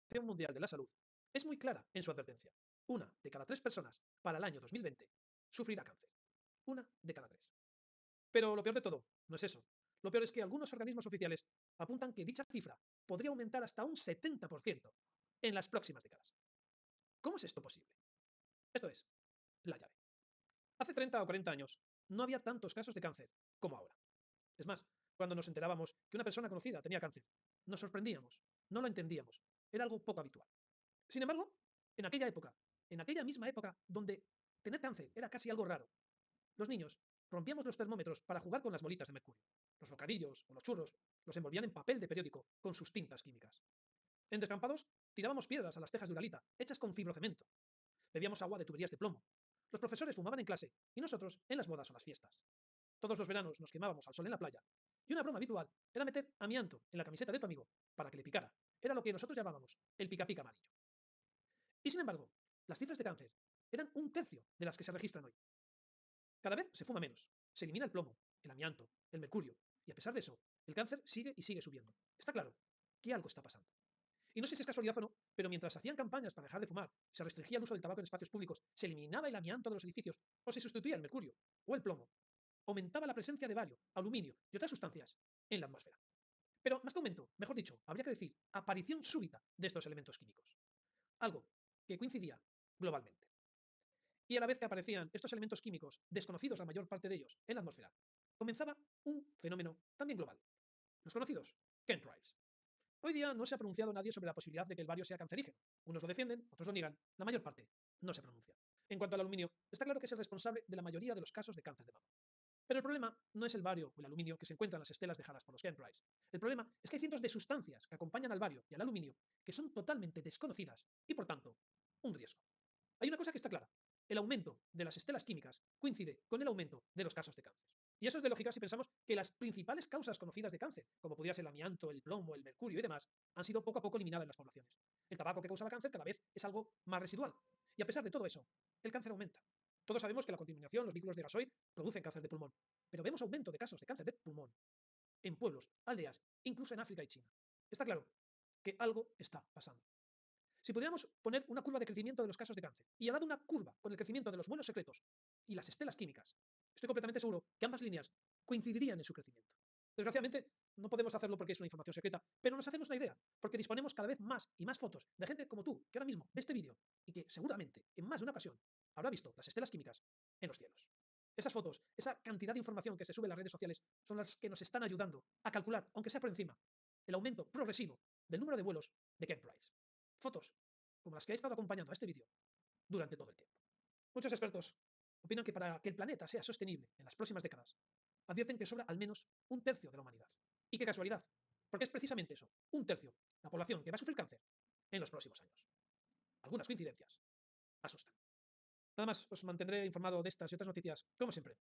Mundial de la Salud es muy clara en su advertencia. Una de cada 3 personas para el año 2020 sufrirá cáncer. Una de cada 3. Pero lo peor de todo no es eso. Lo peor es que algunos organismos oficiales apuntan que dicha cifra podría aumentar hasta un 70% en las próximas décadas. ¿Cómo es esto posible? Esto es la llave. Hace 30 o 40 años no había tantos casos de cáncer como ahora. Es más, cuando nos enterábamos que una persona conocida tenía cáncer, nos sorprendíamos, no lo entendíamos, era algo poco habitual. Sin embargo, en aquella época, en aquella misma época donde tener cáncer era casi algo raro, los niños rompíamos los termómetros para jugar con las bolitas de mercurio. Los bocadillos o los churros los envolvían en papel de periódico con sus tintas químicas. En descampados tirábamos piedras a las tejas de uralita hechas con fibrocemento. Bebíamos agua de tuberías de plomo. Los profesores fumaban en clase y nosotros en las bodas o las fiestas. Todos los veranos nos quemábamos al sol en la playa y una broma habitual era meter amianto en la camiseta de tu amigo para que le picara. Era lo que nosotros llamábamos el pica pica amarillo. Y sin embargo, las cifras de cáncer eran un tercio de las que se registran hoy. Cada vez se fuma menos, se elimina el plomo, el amianto, el mercurio, y a pesar de eso, el cáncer sigue y sigue subiendo. Está claro que algo está pasando. Y no sé si es casualidad o no, pero mientras hacían campañas para dejar de fumar, se restringía el uso del tabaco en espacios públicos, se eliminaba el amianto de los edificios o se sustituía el mercurio o el plomo, aumentaba la presencia de bario, aluminio y otras sustancias en la atmósfera. Pero más que aumento, mejor dicho, habría que decir aparición súbita de estos elementos químicos. Algo que coincidía globalmente. Y a la vez que aparecían estos elementos químicos, desconocidos la mayor parte de ellos, en la atmósfera, comenzaba un fenómeno también global. Los conocidos chemtrails. Hoy día no se ha pronunciado nadie sobre la posibilidad de que el bario sea cancerígeno. Unos lo defienden, otros lo niegan, la mayor parte no se pronuncia. En cuanto al aluminio, está claro que es el responsable de la mayoría de los casos de cáncer de mama. Pero el problema no es el bario o el aluminio que se encuentran en las estelas dejadas por los chemtrails. El problema es que hay cientos de sustancias que acompañan al bario y al aluminio que son totalmente desconocidas y, por tanto, un riesgo. Hay una cosa que está clara. El aumento de las estelas químicas coincide con el aumento de los casos de cáncer. Y eso es de lógica si pensamos que las principales causas conocidas de cáncer, como podría ser el amianto, el plomo, el mercurio y demás, han sido poco a poco eliminadas en las poblaciones. El tabaco que causaba cáncer cada vez es algo más residual. Y a pesar de todo eso, el cáncer aumenta. Todos sabemos que la contaminación, los vehículos de gasoil, producen cáncer de pulmón. Pero vemos aumento de casos de cáncer de pulmón en pueblos, aldeas, incluso en África y China. Está claro que algo está pasando. Si pudiéramos poner una curva de crecimiento de los casos de cáncer y al lado una curva con el crecimiento de los vuelos secretos y las estelas químicas, estoy completamente seguro que ambas líneas coincidirían en su crecimiento. Desgraciadamente, no podemos hacerlo porque es una información secreta, pero nos hacemos una idea, porque disponemos cada vez más y más fotos de gente como tú, que ahora mismo ve este vídeo y que seguramente en más de una ocasión habrá visto las estelas químicas en los cielos. Esas fotos, esa cantidad de información que se sube en las redes sociales son las que nos están ayudando a calcular, aunque sea por encima, el aumento progresivo del número de vuelos de chemtrails. Fotos como las que ha estado acompañando a este vídeo durante todo el tiempo. Muchos expertos opinan que para que el planeta sea sostenible en las próximas décadas, advierten que sobra al menos un tercio de la humanidad. Y qué casualidad, porque es precisamente eso, un tercio, la población que va a sufrir cáncer en los próximos años. Algunas coincidencias asustan. Nada más, os mantendré informado de estas y otras noticias, como siempre,